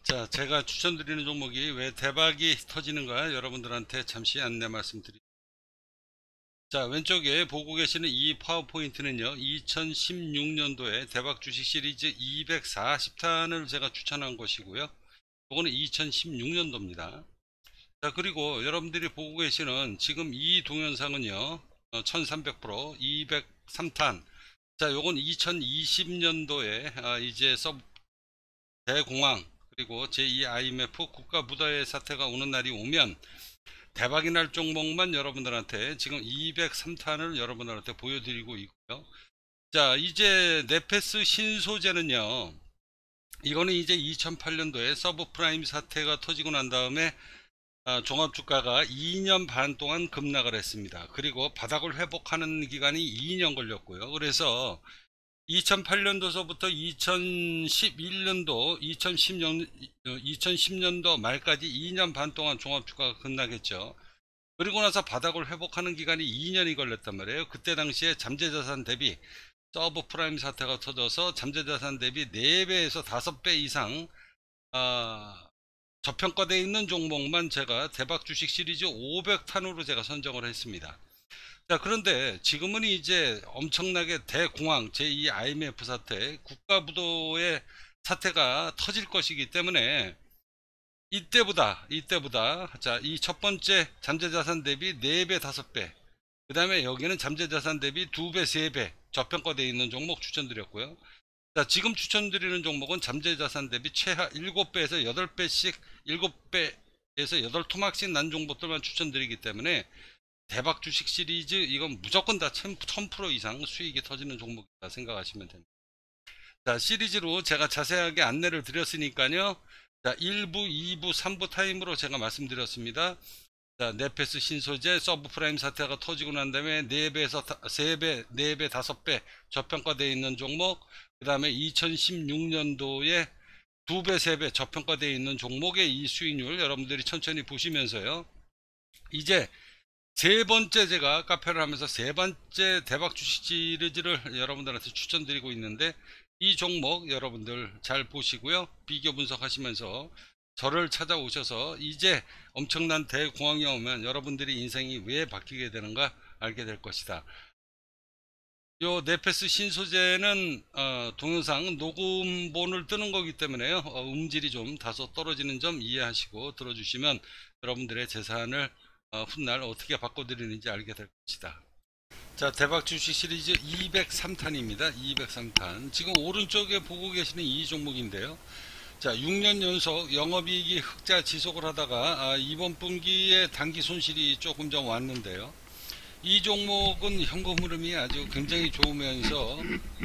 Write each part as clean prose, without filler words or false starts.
자, 제가 추천드리는 종목이 왜 대박이 터지는가 여러분들한테 잠시 안내 말씀드립니다. 자, 왼쪽에 보고 계시는 이 파워포인트는요, 2016년도에 대박 주식 시리즈 240탄을 제가 추천한 것이고요. 이거는 2016년도입니다. 자, 그리고 여러분들이 보고 계시는 지금 이 동영상은요, 1300% 203탄. 자, 요건 2020년도에 이제 대공황 그리고 제2 IMF 국가부도의 사태가 오는 날이 오면 대박이 날 종목만 여러분들한테 지금 203탄을 여러분들한테 보여드리고 있고요. 자, 이제 네페스 신소재는요, 이거는 이제 2008년도에 서브프라임 사태가 터지고 난 다음에 종합주가가 2년 반 동안 급락을 했습니다. 그리고 바닥을 회복하는 기간이 2년 걸렸고요. 그래서 2008년도서부터 2011년도, 2010년도 말까지 2년 반 동안 종합주가가 급락했죠. 그리고 나서 바닥을 회복하는 기간이 2년이 걸렸단 말이에요. 그때 당시에 잠재자산 대비 서브프라임 사태가 터져서 잠재자산 대비 4배에서 5배 이상 저평가되어 있는 종목만 제가 대박 주식 시리즈 500탄으로 제가 선정을 했습니다. 자, 그런데 지금은 이제 엄청나게 대공황 제2 IMF 사태 국가부도의 사태가 터질 것이기 때문에 이때보다 자, 이 첫 번째 잠재자산 대비 4배 5배, 그 다음에 여기는 잠재자산 대비 2배 3배 저평가되어 있는 종목 추천드렸고요. 자, 지금 추천드리는 종목은 잠재자산 대비 최하 7배에서 8배씩 7배에서 8토막씩 난 종목들만 추천드리기 때문에 대박 주식 시리즈 이건 무조건 다 1000% 이상 수익이 터지는 종목이다 생각하시면 됩니다. 자, 시리즈로 제가 자세하게 안내를 드렸으니까요. 자, 1부, 2부, 3부 타임으로 제가 말씀드렸습니다. 자, 네페스 신소재 서브프라임 사태가 터지고 난 다음에 4배에서 3배, 4배, 5배 저평가되어 있는 종목, 그 다음에 2016년도에 2배, 3배 저평가되어 있는 종목의 이 수익률 여러분들이 천천히 보시면서요. 이제 세 번째 제가 카페를 하면서 세 번째 대박 주식 시리즈를 여러분들한테 추천드리고 있는데 이 종목 여러분들 잘 보시고요. 비교 분석하시면서 저를 찾아오셔서 이제 엄청난 대공황이 오면 여러분들이 인생이 왜 바뀌게 되는가 알게 될 것이다. 요 네페스 신소재는 동영상 녹음본을 뜨는 거기 때문에요. 음질이 좀 다소 떨어지는 점 이해하시고 들어주시면 여러분들의 재산을 훗날 어떻게 바꿔드리는지 알게 될 것이다. 자, 대박 주식 시리즈 203탄입니다. 203탄. 지금 오른쪽에 보고 계시는 이 종목인데요. 자, 6년 연속 영업이익이 흑자 지속을 하다가 이번 분기에 단기 손실이 조금 좀 왔는데요. 이 종목은 현금 흐름이 아주 굉장히 좋으면서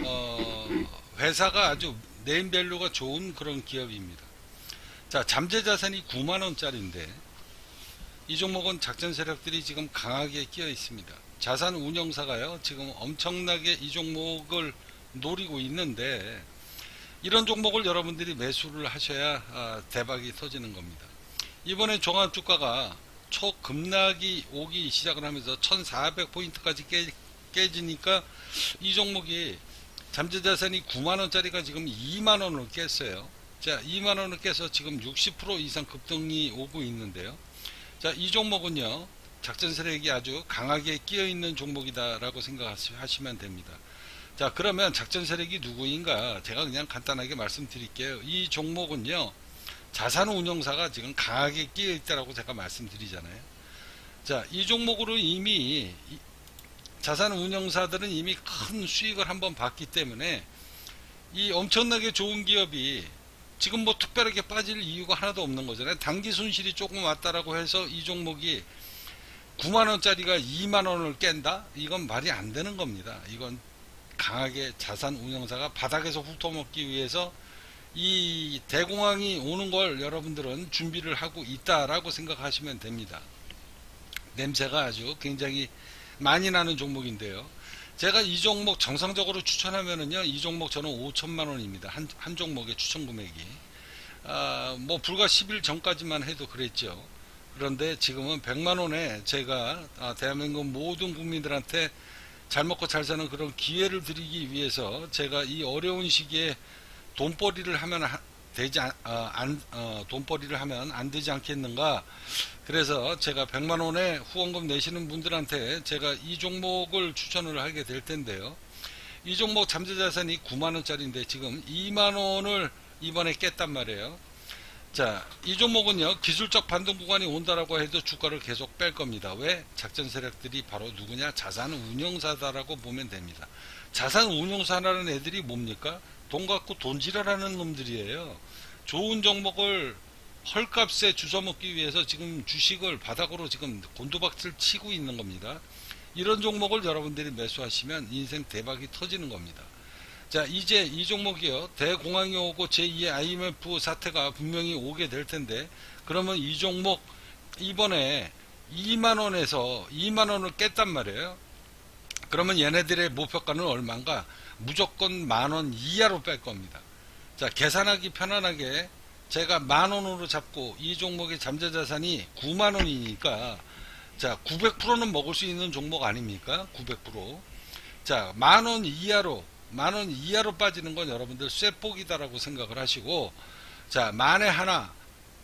회사가 아주 네임밸류가 좋은 그런 기업입니다. 자, 잠재자산이 9만원짜리인데 이 종목은 작전 세력들이 지금 강하게 끼어 있습니다. 자산 운용사가요, 지금 엄청나게 이 종목을 노리고 있는데 이런 종목을 여러분들이 매수를 하셔야 대박이 터지는 겁니다. 이번에 종합주가가 초급락이 오기 시작을 하면서 1400포인트까지 깨지니까 이 종목이 잠재자산이 9만원짜리가 지금 2만원을 깼어요. 자, 2만원을 깨서 지금 60% 이상 급등이 오고 있는데요. 자, 이 종목은요, 작전 세력이 아주 강하게 끼어 있는 종목이다 라고 생각하시면 됩니다. 자, 그러면 작전 세력이 누구인가 제가 그냥 간단하게 말씀드릴게요. 이 종목은요, 자산 운용사가 지금 강하게 끼어 있다라고 제가 말씀드리잖아요. 자, 이 종목으로 이미 자산 운용사들은 이미 큰 수익을 한번 봤기 때문에 이 엄청나게 좋은 기업이 지금 뭐 특별하게 빠질 이유가 하나도 없는 거잖아요. 단기 손실이 조금 왔다라고 해서 이 종목이 9만원짜리가 2만원을 깬다? 이건 말이 안 되는 겁니다. 이건 강하게 자산 운용사가 바닥에서 훑어먹기 위해서 이 대공황이 오는 걸 여러분들은 준비를 하고 있다라고 생각하시면 됩니다. 냄새가 아주 굉장히 많이 나는 종목인데요. 제가 이 종목 정상적으로 추천하면은요, 이 종목 저는 5천만원입니다. 한 종목의 추천 금액이. 뭐 불과 10일 전까지만 해도 그랬죠. 그런데 지금은 100만원에 제가 대한민국 모든 국민들한테 잘 먹고 잘 사는 그런 기회를 드리기 위해서 제가 이 어려운 시기에 돈벌이를 하면 돈벌이를 하면 안 되지 않겠는가. 그래서 제가 100만원의 후원금 내시는 분들한테 제가 이 종목을 추천을 하게 될 텐데요. 이 종목 잠재자산이 9만원짜리인데 지금 2만원을 이번에 깼단 말이에요. 자, 이 종목은요, 기술적 반등 구간이 온다라고 해도 주가를 계속 뺄 겁니다. 왜? 작전 세력들이 바로 누구냐? 자산 운용사다라고 보면 됩니다. 자산 운용사라는 애들이 뭡니까? 돈 갖고 돈지랄하는 놈들이에요. 좋은 종목을 헐값에 주워먹기 위해서 지금 주식을 바닥으로 지금 곤두박질 치고 있는 겁니다. 이런 종목을 여러분들이 매수하시면 인생 대박이 터지는 겁니다. 자, 이제 이 종목이요, 대공황이 오고 제2의 IMF 사태가 분명히 오게 될 텐데, 그러면 이 종목 이번에 2만원에서 2만원을 깼단 말이에요. 그러면 얘네들의 목표가는 얼마인가? 무조건 만원 이하로 뺄 겁니다. 자, 계산하기 편안하게 제가 만원으로 잡고 이 종목의 잠재자산이 9만원이니까, 자, 900%는 먹을 수 있는 종목 아닙니까? 900%. 자, 만원 이하로 빠지는 건 여러분들 쇠폭이다라고 생각을 하시고, 자, 만에 하나,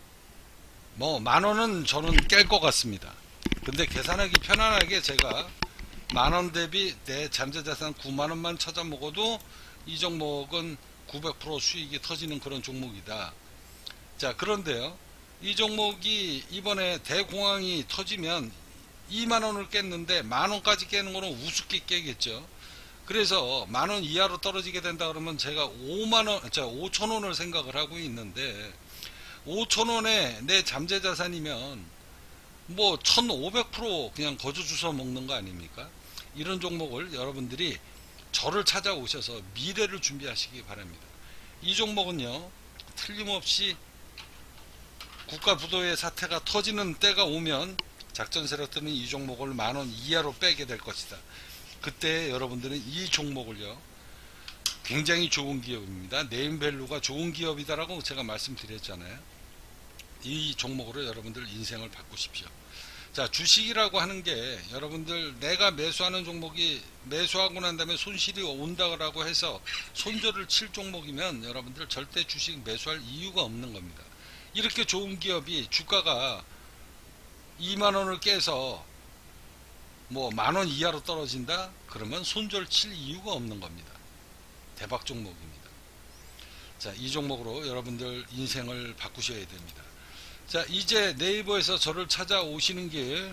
뭐 만원은 저는 깰 것 같습니다. 근데 계산하기 편안하게 제가 만원 대비 내 잠재자산 9만원만 찾아 먹어도 이 종목은 900% 수익이 터지는 그런 종목이다. 자, 그런데요, 이 종목이 이번에 대공황이 터지면 2만원을 깼는데 만원까지 깨는 거는 우습게 깨겠죠. 그래서 만원 이하로 떨어지게 된다 그러면 제가 5천원을 생각을 하고 있는데, 5천원에 내 잠재자산이면 뭐 1500% 그냥 거저 주워 먹는 거 아닙니까? 이런 종목을 여러분들이 저를 찾아오셔서 미래를 준비하시기 바랍니다. 이 종목은요, 틀림없이 국가부도의 사태가 터지는 때가 오면 작전 세력들은 이 종목을 만원 이하로 빼게 될 것이다. 그때 여러분들은 이 종목을요, 굉장히 좋은 기업입니다. 네임밸류가 좋은 기업이다라고 제가 말씀드렸잖아요. 이 종목으로 여러분들 인생을 바꾸십시오. 자, 주식이라고 하는 게 여러분들 내가 매수하는 종목이 매수하고 난 다음에 손실이 온다고 해서 손절을 칠 종목이면 여러분들 절대 주식 매수할 이유가 없는 겁니다. 이렇게 좋은 기업이 주가가 2만원을 깨서 뭐 만원 이하로 떨어진다? 그러면 손절 칠 이유가 없는 겁니다. 대박 종목입니다. 자, 이 종목으로 여러분들 인생을 바꾸셔야 됩니다. 자, 이제 네이버에서 저를 찾아오시는 길,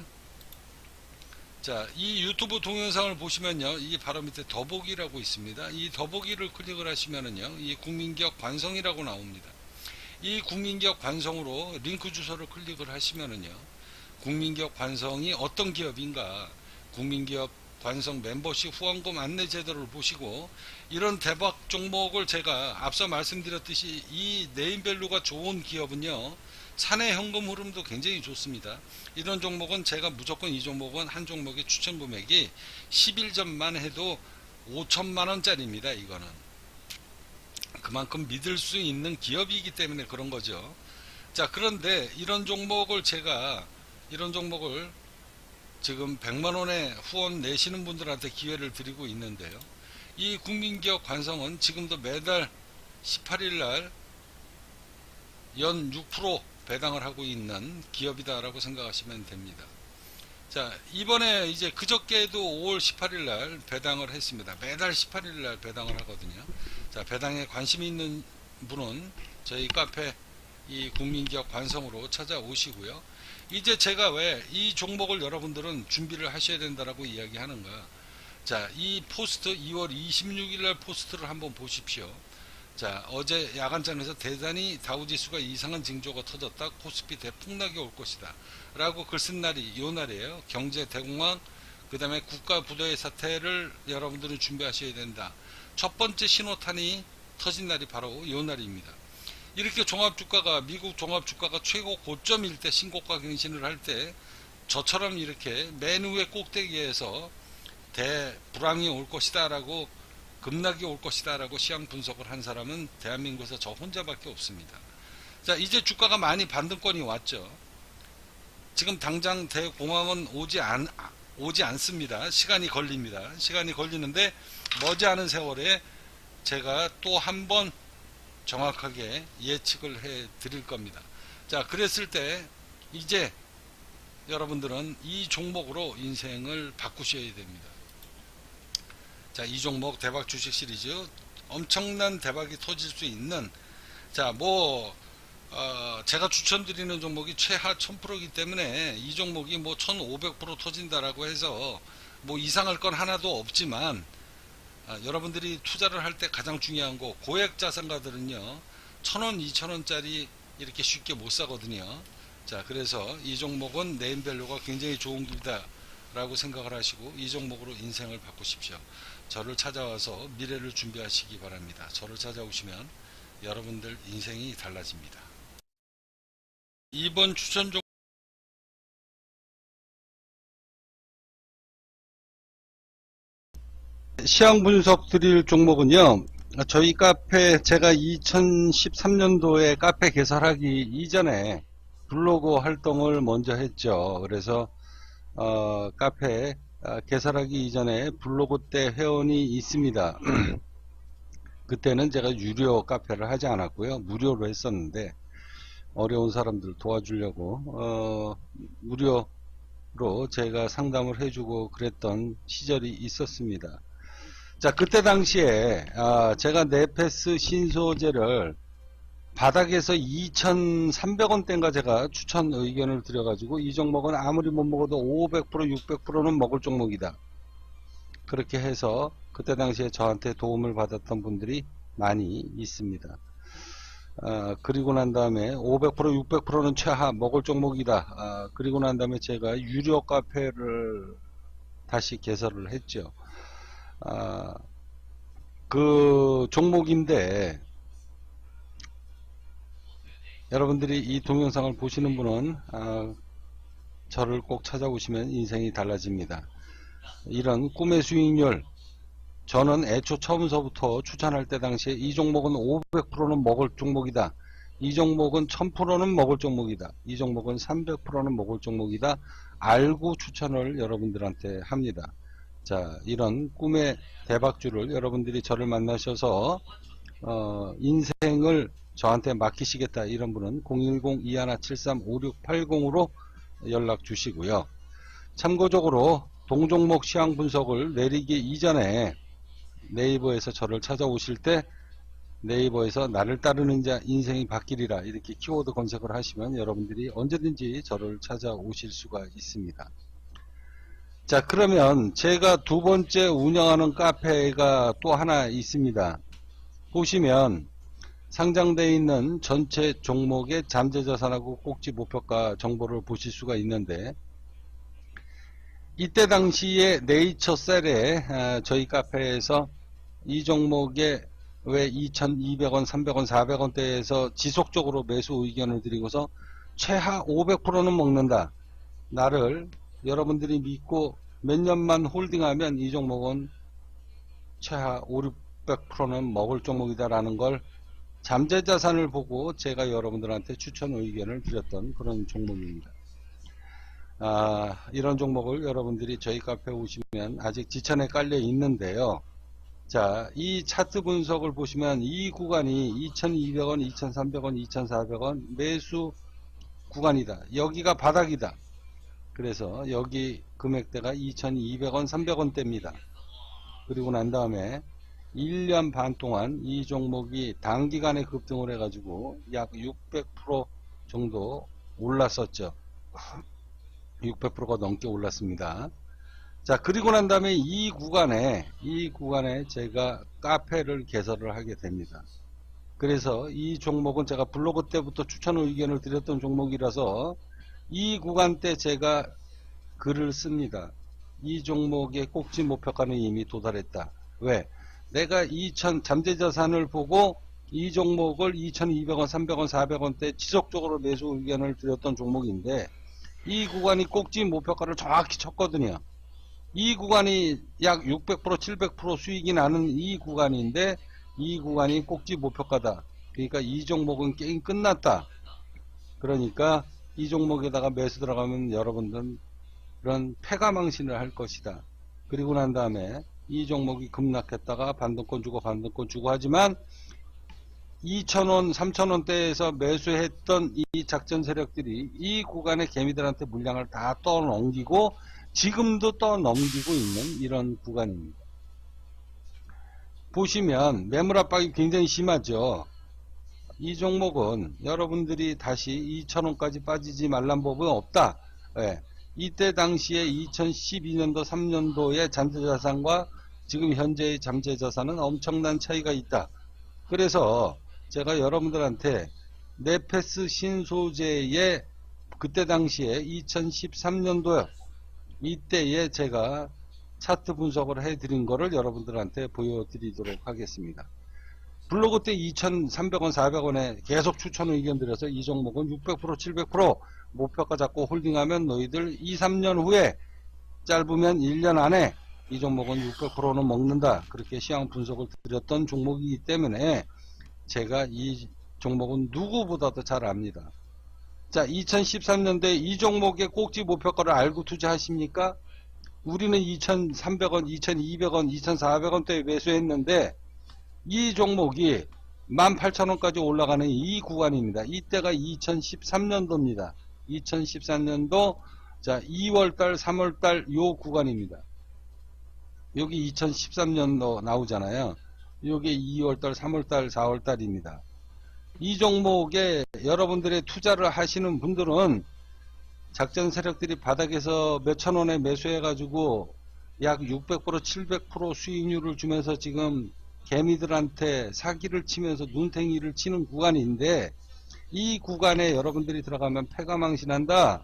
자, 이 유튜브 동영상을 보시면요, 이 바로 밑에 더보기라고 있습니다. 이 더보기를 클릭을 하시면은요, 이 국민기업 관성이라고 나옵니다. 이 국민기업 관성으로 링크 주소를 클릭을 하시면은요, 국민기업 관성이 어떤 기업인가, 국민기업 관성 멤버십 후원금 안내 제도를 보시고, 이런 대박 종목을 제가 앞서 말씀드렸듯이 이 네임밸류가 좋은 기업은요, 사내 현금 흐름도 굉장히 좋습니다. 이런 종목은 제가 무조건 이 종목은 한 종목의 추천 금액이 10일 전만 해도 5천만원짜리입니다. 이거는 그만큼 믿을 수 있는 기업이기 때문에 그런 거죠. 자, 그런데 이런 종목을 지금 100만원의 후원 내시는 분들한테 기회를 드리고 있는데요, 이 국민기업 관성은 지금도 매달 18일날 연 6% 배당을 하고 있는 기업이다라고 생각하시면 됩니다. 자, 이번에 이제 그저께도 5월 18일날 배당을 했습니다. 매달 18일날 배당을 하거든요. 자, 배당에 관심이 있는 분은 저희 카페 이 국민기업 관성으로 찾아오시고요. 이제 제가 왜 이 종목을 여러분들은 준비를 하셔야 된다라고 이야기하는가. 자, 이 포스트 2월 26일날 포스트를 한번 보십시오. 자, 어제 야간장에서 대단히 다우지수가 이상한 징조가 터졌다. 코스피 대폭락이 올 것이다. 라고 글 쓴 날이 요 날이에요. 경제 대공황, 그 다음에 국가 부도의 사태를 여러분들은 준비하셔야 된다. 첫 번째 신호탄이 터진 날이 바로 요 날입니다. 이렇게 종합주가가, 미국 종합주가가 최고 고점일 때 신고가 갱신을 할 때 저처럼 이렇게 맨 위에 꼭대기에서 대불황이 올 것이다 라고, 급락이 올 것이다 라고 시황 분석을 한 사람은 대한민국에서 저 혼자밖에 없습니다. 자, 이제 주가가 많이 반등권이 왔죠. 지금 당장 대공황은 오지 않습니다. 시간이 걸립니다. 시간이 걸리는데 머지않은 세월에 제가 또 한 번 정확하게 예측을 해 드릴 겁니다. 자, 그랬을 때 이제 여러분들은 이 종목으로 인생을 바꾸셔야 됩니다. 자, 이 종목 대박 주식 시리즈 엄청난 대박이 터질 수 있는, 자, 제가 추천드리는 종목이 최하 1000%이기 때문에 이 종목이 뭐 1500% 터진다라고 해서 뭐 이상할 건 하나도 없지만, 여러분들이 투자를 할 때 가장 중요한 거, 고액 자산가들은요 1000원 2000원짜리 이렇게 쉽게 못 사거든요. 자, 그래서 이 종목은 네임밸류가 굉장히 좋은 길이다 라고 생각을 하시고 이 종목으로 인생을 바꾸십시오. 저를 찾아와서 미래를 준비하시기 바랍니다. 저를 찾아오시면 여러분들 인생이 달라집니다. 이번 추천 종목, 시황 분석 드릴 종목은요, 저희 카페, 제가 2013년도에 카페 개설하기 이전에 블로그 활동을 먼저 했죠. 그래서 카페 개설하기 이전에 블로그 때 회원이 있습니다. 그때는 제가 유료 카페를 하지 않았고요, 무료로 했었는데 어려운 사람들 도와주려고 무료로 제가 상담을 해주고 그랬던 시절이 있었습니다. 자, 그때 당시에 제가 네페스 신소재를 바닥에서 2,300원대인가 제가 추천 의견을 드려가지고 이 종목은 아무리 못 먹어도 500% 600%는 먹을 종목이다, 그렇게 해서 그때 당시에 저한테 도움을 받았던 분들이 많이 있습니다. 그리고 난 다음에 500% 600%는 최하 먹을 종목이다, 그리고 난 다음에 제가 유료 카페를 다시 개설을 했죠. 그 종목인데 여러분들이 이 동영상을 보시는 분은 저를 꼭 찾아오시면 인생이 달라집니다. 이런 꿈의 수익률, 저는 애초 처음서부터 추천할 때 당시에 이 종목은 500%는 먹을 종목이다, 이 종목은 1000%는 먹을 종목이다, 이 종목은 300%는 먹을 종목이다 알고 추천을 여러분들한테 합니다. 자, 이런 꿈의 대박주를 여러분들이 저를 만나셔서 인생을 저한테 맡기시겠다 이런 분은 010-2173-5680으로 연락 주시고요. 참고적으로 동종목 시황 분석을 내리기 이전에 네이버에서 저를 찾아오실 때 네이버에서 나를 따르는 자 인생이 바뀌리라 이렇게 키워드 검색을 하시면 여러분들이 언제든지 저를 찾아오실 수가 있습니다. 자, 그러면 제가 두 번째 운영하는 카페가 또 하나 있습니다. 보시면 상장되어 있는 전체 종목의 잠재자산하고 꼭지 목표가 정보를 보실 수가 있는데, 이때 당시에 네이처셀에 저희 카페에서 이 종목에 왜 2,200원, 300원, 400원대에서 지속적으로 매수 의견을 드리고서 최하 500%는 먹는다, 나를 여러분들이 믿고 몇 년만 홀딩하면 이 종목은 최하 5, 600%는 먹을 종목이다 라는 걸 잠재자산을 보고 제가 여러분들한테 추천 의견을 드렸던 그런 종목입니다. 이런 종목을 여러분들이 저희 카페에 오시면 아직 지천에 깔려 있는데요. 자, 이 차트 분석을 보시면 이 구간이 2,200원, 2,300원, 2,400원 매수 구간이다, 여기가 바닥이다, 그래서 여기 금액대가 2,200원, 300원대입니다. 그리고 난 다음에 1년 반 동안 이 종목이 단기간에 급등을 해가지고 약 600% 정도 올랐었죠. 600%가 넘게 올랐습니다. 자, 그리고 난 다음에 이 구간에 제가 카페를 개설을 하게 됩니다. 그래서 이 종목은 제가 블로그 때부터 추천 의견을 드렸던 종목이라서 이 구간 때 제가 글을 씁니다. 이 종목의 꼭지 목표가는 이미 도달했다. 왜? 내가 잠재자산을 보고 이 종목을 2,200원, 300원, 400원대 지속적으로 매수 의견을 드렸던 종목인데 이 구간이 꼭지 목표가를 정확히 쳤거든요. 이 구간이 약 600%, 700% 수익이 나는 이 구간인데 이 구간이 꼭지 목표가다. 그러니까 이 종목은 게임 끝났다. 그러니까 이 종목에다가 매수 들어가면 여러분들은 그런 패가망신을 할 것이다. 그리고 난 다음에 이 종목이 급락했다가 반등권 주고 하지만 2,000원, 3,000원대에서 매수했던 이 작전 세력들이 이 구간에 개미들한테 물량을 다 떠넘기고 지금도 떠넘기고 있는 이런 구간입니다. 보시면 매물 압박이 굉장히 심하죠. 이 종목은 여러분들이 다시 2,000원까지 빠지지 말란 법은 없다. 예. 이때 당시에 2012년도 3년도의 잠재자산과 지금 현재의 잠재자산은 엄청난 차이가 있다. 그래서 제가 여러분들한테 네페스 신소재의 그때 당시에 2013년도요. 이때에 제가 차트 분석을 해드린 거를 여러분들한테 보여드리도록 하겠습니다. 블로그 때 2,300원, 400원에 계속 추천 의견 드려서 이 종목은 600%, 700% 목표가 잡고 홀딩하면 너희들 2, 3년 후에 짧으면 1년 안에 이 종목은 600%는 먹는다. 그렇게 시황 분석을 드렸던 종목이기 때문에 제가 이 종목은 누구보다도 잘 압니다. 자, 2013년도에 이 종목의 꼭지 목표가를 알고 투자하십니까? 우리는 2,300원, 2,200원, 2,400원대에 매수했는데 이 종목이 18,000원까지 올라가는 이 구간입니다. 이때가 2013년도입니다. 2013년도 자 2월달, 3월달 요 구간입니다. 여기 2013년도 나오잖아요. 여기 2월달, 3월달, 4월달입니다. 이 종목에 여러분들의 투자를 하시는 분들은 작전 세력들이 바닥에서 몇천 원에 매수해 가지고 약 600%, 700% 수익률을 주면서 지금 개미들한테 사기를 치면서 눈탱이를 치는 구간인데 이 구간에 여러분들이 들어가면 패가 망신한다.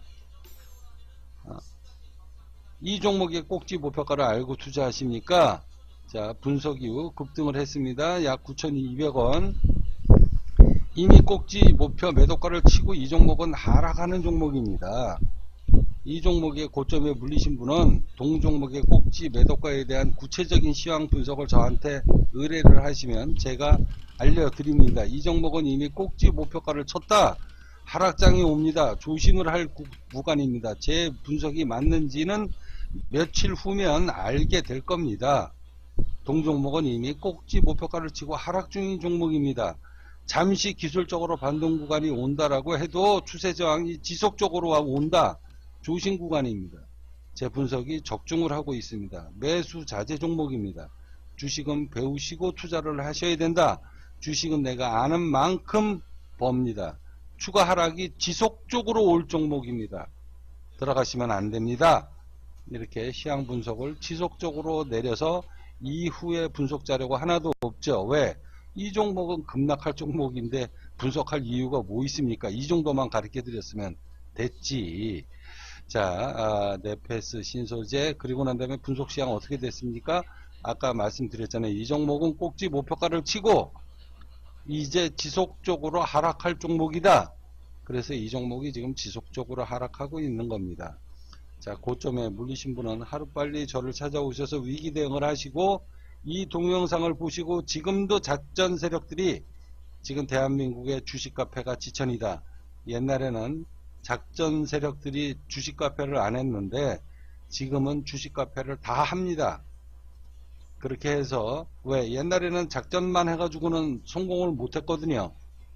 이 종목의 꼭지 목표가를 알고 투자하십니까? 자, 분석 이후 급등을 했습니다. 약 9,200원. 이미 꼭지 목표 매도가를 치고 이 종목은 하락하는 종목입니다. 이 종목의 고점에 물리신 분은 동종목의 꼭지 매도가에 대한 구체적인 시황 분석을 저한테 의뢰를 하시면 제가 알려드립니다. 이 종목은 이미 꼭지 목표가를 쳤다. 하락장이 옵니다. 조심을 할 구간입니다. 제 분석이 맞는지는 며칠 후면 알게 될 겁니다. 동종목은 이미 꼭지 목표가를 치고 하락 중인 종목입니다. 잠시 기술적으로 반동 구간이 온다라고 해도 추세 저항이 지속적으로 온다. 조심 구간입니다. 제 분석이 적중을 하고 있습니다. 매수 자제 종목입니다. 주식은 배우시고 투자를 하셔야 된다. 주식은 내가 아는 만큼 법니다. 추가 하락이 지속적으로 올 종목입니다. 들어가시면 안 됩니다. 이렇게 시황 분석을 지속적으로 내려서 이후에 분석 자료가 하나도 없죠. 왜? 이 종목은 급락할 종목인데 분석할 이유가 뭐 있습니까? 이 정도만 가르쳐 드렸으면 됐지. 자, 네페스 신소재 그리고 난 다음에 분석 시황 어떻게 됐습니까? 아까 말씀드렸잖아요. 이 종목은 꼭지 목표가를 치고 이제 지속적으로 하락할 종목이다. 그래서 이 종목이 지금 지속적으로 하락하고 있는 겁니다. 자, 고점에 물리신 분은 하루빨리 저를 찾아오셔서 위기 대응을 하시고 이 동영상을 보시고 지금도 작전 세력들이 지금 대한민국의 주식 카페가 지천이다. 옛날에는 작전 세력들이 주식 카페를 안 했는데 지금은 주식 카페를 다 합니다. 그렇게 해서 왜 옛날에는 작전만 해가지고는 성공을 못 했거든요.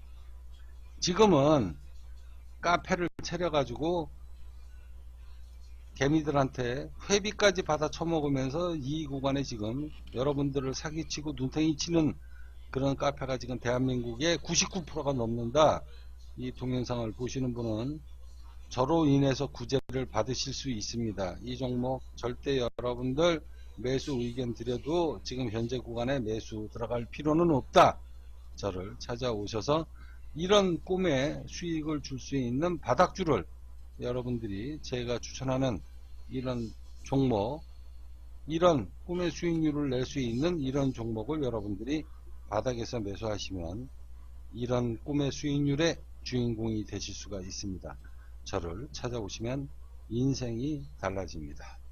지금은 카페를 차려가지고 개미들한테 회비까지 받아 처먹으면서 이 구간에 지금 여러분들을 사기치고 눈탱이 치는 그런 카페가 지금 대한민국의 99%가 넘는다. 이 동영상을 보시는 분은 저로 인해서 구제를 받으실 수 있습니다. 이 종목 절대 여러분들 매수 의견 드려도 지금 현재 구간에 매수 들어갈 필요는 없다. 저를 찾아오셔서 이런 꿈에 수익을 줄 수 있는 바닥주를 여러분들이 제가 추천하는 이런 종목, 이런 꿈의 수익률을 낼 수 있는 이런 종목을 여러분들이 바닥에서 매수하시면 이런 꿈의 수익률의 주인공이 되실 수가 있습니다. 저를 찾아오시면 인생이 달라집니다.